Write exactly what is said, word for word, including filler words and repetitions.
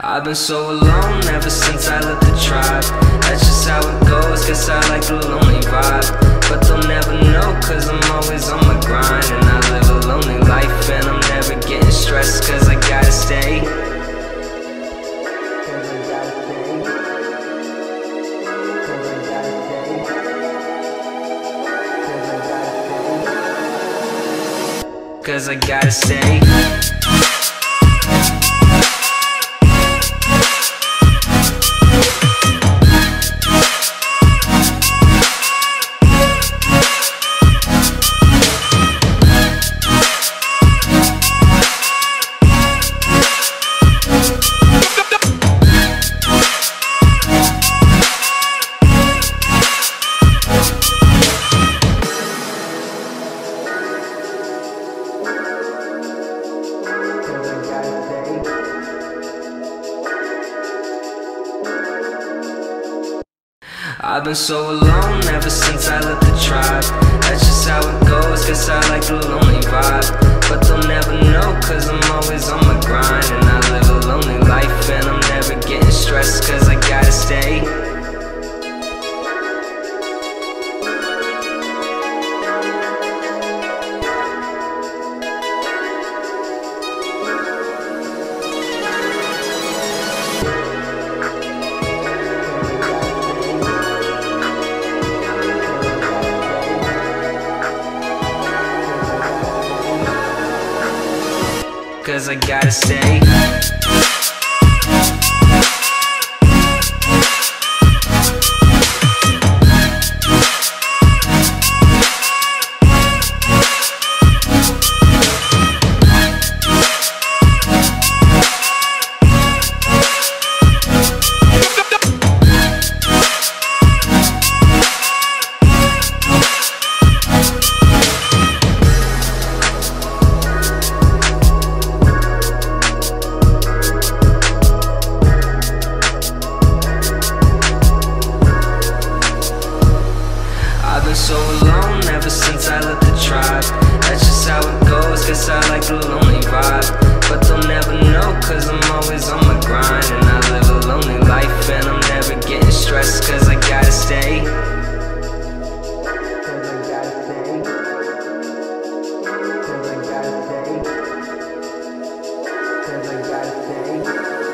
I've been so alone ever since I left the tribe. That's just how it goes, guess I like the lonely vibe. But they'll never know, cause I'm always on my grind. And I live a lonely life and I'm never getting stressed, cause I gotta stay. Cause I gotta stay. I've been so alone ever since I left the tribe. That's just how it goes, guess I like the lonely vibe. But they'll never know, cause I'm always on my grind. And I live a lonely life and I'm never getting stressed, cause I gotta stay. Cause I gotta stay. I've been so alone ever since I left the tribe. That's just how it goes, guess I like the lonely vibe. But they'll never know, cause I'm always on my grind. And I live a lonely life and I'm never getting stressed, cause I gotta stay. Cause I gotta stay. Cause I gotta stay. Cause I gotta stay.